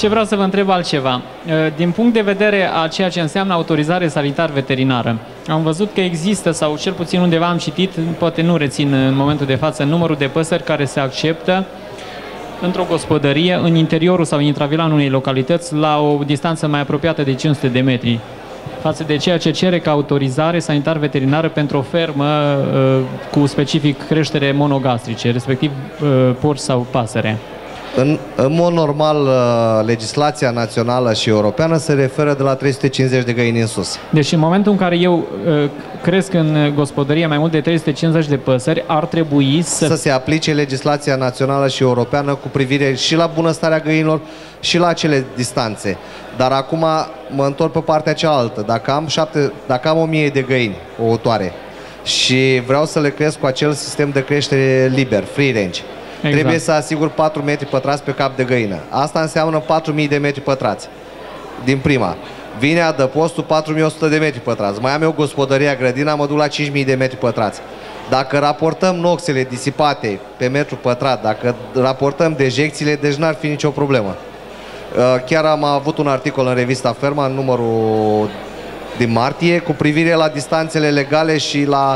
ce vreau să vă întreb altceva. Din punct de vedere a ceea ce înseamnă autorizare sanitar-veterinară, am văzut că există, sau cel puțin undeva am citit, poate nu rețin în momentul de față, numărul de păsări care se acceptă într-o gospodărie, în interiorul sau în intravilanul unei localități, la o distanță mai apropiată de 500 de metri, față de ceea ce cere ca autorizare sanitar-veterinară pentru o fermă cu specific creștere monogastrice, respectiv porci sau pasăre. În mod normal, legislația națională și europeană se referă de la 350 de găini în sus. Deci în momentul în care eu cresc în gospodărie mai mult de 350 de păsări, ar trebui să se aplice legislația națională și europeană cu privire și la bunăstarea găinilor și la acele distanțe. Dar acum mă întorc pe partea cealaltă. Dacă am 1000 de găini ouătoare și vreau să le cresc cu acel sistem de creștere liber, free range, exact, trebuie să asigur 4 metri pătrați pe cap de găină. Asta înseamnă 4000 de metri pătrați. Din prima. Vine adăpostul 4100 de metri pătrați. Mai am eu gospodăria, grădina, mă duc la 5000 de metri pătrați. Dacă raportăm noxele disipate pe metru pătrat, dacă raportăm dejecțiile, deci n-ar fi nicio problemă. Chiar am avut un articol în revista Ferma, în numărul din martie, cu privire la distanțele legale și la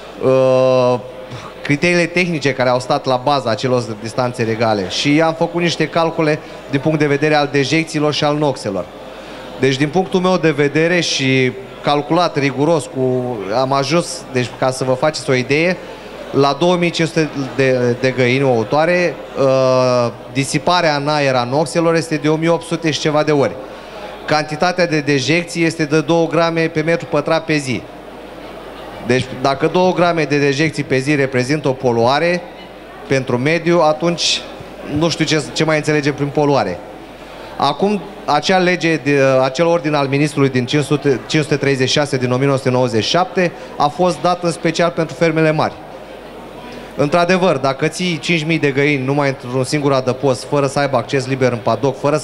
criteriile tehnice care au stat la baza acelor distanțe legale. Și am făcut niște calcule din punct de vedere al dejecțiilor și al noxelor. Deci din punctul meu de vedere și calculat riguros, am ajuns, deci ca să vă faceți o idee, la 2500 de găini ouătoare, disiparea în aer a noxelor este de 1800 și ceva de ori. Cantitatea de dejecții este de 2 grame pe metru pătrat pe zi. Deci dacă 2 grame de dejecții pe zi reprezintă o poluare pentru mediu, atunci nu știu ce mai înțelegem prin poluare. Acum, acea lege, acel ordin al ministrului din 536 din 1997 a fost dat în special pentru fermele mari. Într-adevăr, dacă ții 5.000 de găini numai într-un singur adăpost, fără să aibă acces liber în padoc, fără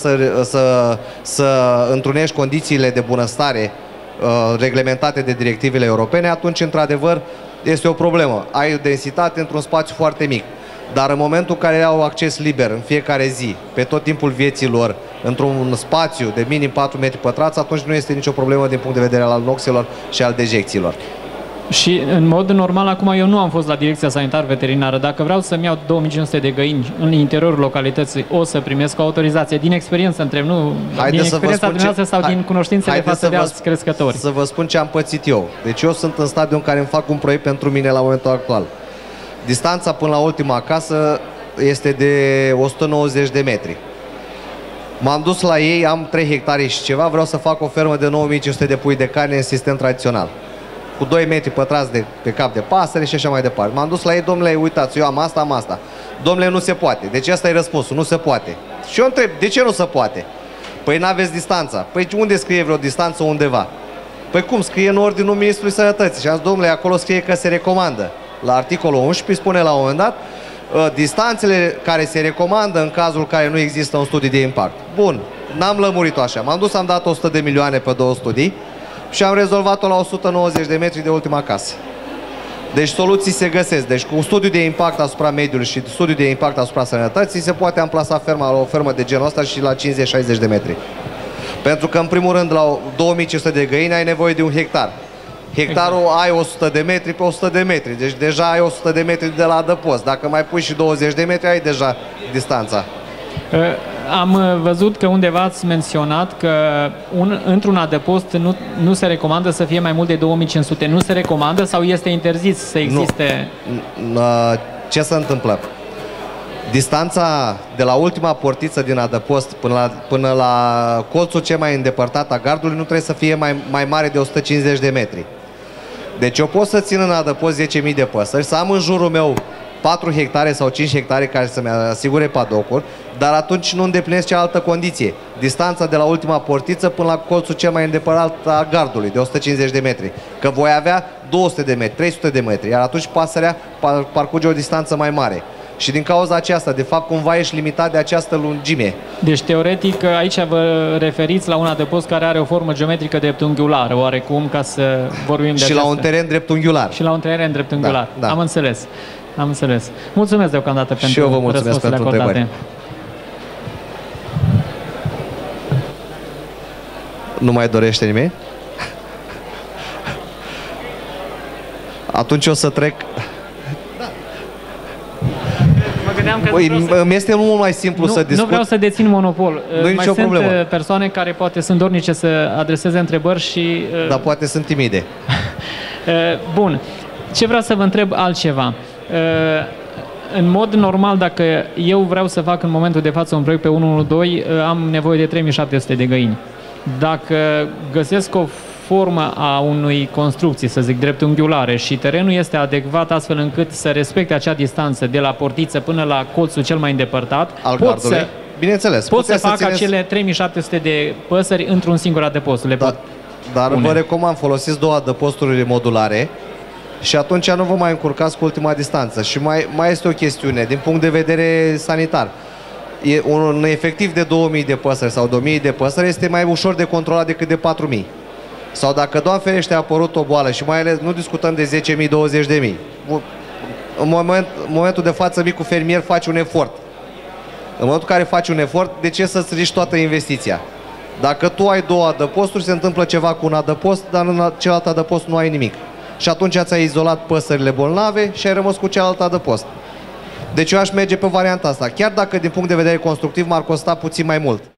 să întrunești condițiile de bunăstare reglementate de directivele europene, atunci, într-adevăr, este o problemă. Ai o densitate într-un spațiu foarte mic. Dar în momentul în care au acces liber în fiecare zi, pe tot timpul vieții lor, într-un spațiu de minim 4 metri pătrați, atunci nu este nicio problemă din punct de vedere al noxelor și al dejecțiilor. Și în mod normal, acum eu nu am fost la Direcția Sanitar-Veterinară. Dacă vreau să-mi iau 2500 de găini în interiorul localității, o să primesc o autorizație. Din experiență întreb, nu? Din experiența dumneavoastră sau din cunoștințele față de alți crescători? Să vă spun ce am pățit eu. Deci eu sunt în stadiul în care îmi fac un proiect pentru mine la momentul actual. Distanța până la ultima casă este de 190 de metri. M-am dus la ei, am 3 hectare și ceva, vreau să fac o fermă de 9500 de pui de carne în sistem tradițional, cu 2 metri pătrați pe cap de pasăre și așa mai departe. M-am dus la ei, domnule, uitați, eu am asta. Domnule, nu se poate. Deci asta e răspunsul, nu se poate. Și eu întreb, de ce nu se poate? Păi n-aveți distanța. Păi unde scrie vreo distanță undeva? Păi cum, scrie în ordinul Ministrului Sănătății. Și am zis, domnule, acolo scrie că se recomandă. La articolul 11 spune la un moment dat distanțele care se recomandă în cazul în care nu există un studiu de impact. Bun, n-am lămurit-o așa. M-am dus, am dat 100 de milioane pe 2 studii și am rezolvat-o la 190 de metri de ultima casă. Deci soluții se găsesc. Deci cu un studiu de impact asupra mediului și studiu de impact asupra sănătății se poate amplasa ferma la o fermă de genul ăsta și la 50-60 de metri. Pentru că în primul rând la 2500 de găini ai nevoie de un hectar. Hectarul ai 100 de metri pe 100 de metri. Deci deja ai 100 de metri de la adăpost. Dacă mai pui și 20 de metri, ai deja distanța. Am văzut că undeva ați menționat că într-un adăpost nu se recomandă să fie mai mult de 2500. Nu se recomandă sau este interzis să existe? Ce se întâmplă? Distanța de la ultima portiță din adăpost până la colțul cel mai îndepărtat a gardului nu trebuie să fie mai mare de 150 de metri. Deci eu pot să țin în adăpost 10.000 de păsări, să am în jurul meu 4 hectare sau 5 hectare care să-mi asigure padocuri, dar atunci nu îndeplinesc cealaltă condiție. Distanța de la ultima portiță până la colțul cel mai îndepărtat a gardului, de 150 de metri. Că voi avea 200 de metri, 300 de metri, iar atunci pasărea parcurge o distanță mai mare. Și din cauza aceasta, de fapt, cumva ești limitat de această lungime. Deci, teoretic, aici vă referiți la un adăpost care are o formă geometrică dreptunghiulară, oarecum, ca să vorbim de și la un teren dreptunghiular. Și la un teren dreptunghiular. Da. Am înțeles. Am înțeles. Mulțumesc deocamdată pentru răspunsurile acordate. Nu mai dorește nimeni? Atunci o să trec. Mă gândeam că Îmi este mult mai simplu să discut. Nu vreau să dețin monopol. Nu-i nicio problemă. Sunt persoane care poate sunt dornice să adreseze întrebări și... Dar poate sunt timide. Bun. Ce vreau să vă întreb altceva? În mod normal, dacă eu vreau să fac în momentul de față un proiect pe 112, am nevoie de 3700 de găini. Dacă găsesc o formă a unei construcții, să zic, dreptunghiulare și terenul este adecvat astfel încât să respecte acea distanță de la portiță până la colțul cel mai îndepărtat, bineînțeles, pot să fac acele 3700 de păsări într-un singur adăpost. Dar vă recomand, folosiți 2 adăposturi modulare și atunci nu vă mai încurcați cu ultima distanță. Și mai este o chestiune, din punct de vedere sanitar. Un efectiv de 2000 de păsări sau 2000 de păsări este mai ușor de controlat decât de 4000. Sau dacă, Doamne ferește, a apărut o boală și mai ales nu discutăm de 10.000, 20.000. În momentul de față, micul fermier face un efort. În momentul în care faci un efort, de ce să-ți riști toată investiția? Dacă tu ai 2 adăposturi, se întâmplă ceva cu un adăpost, dar în celălalt adăpost nu ai nimic. Și atunci ți-ai izolat păsările bolnave și ai rămas cu celălalt adăpost. Deci eu aș merge pe varianta asta, chiar dacă din punct de vedere constructiv m-ar costa puțin mai mult.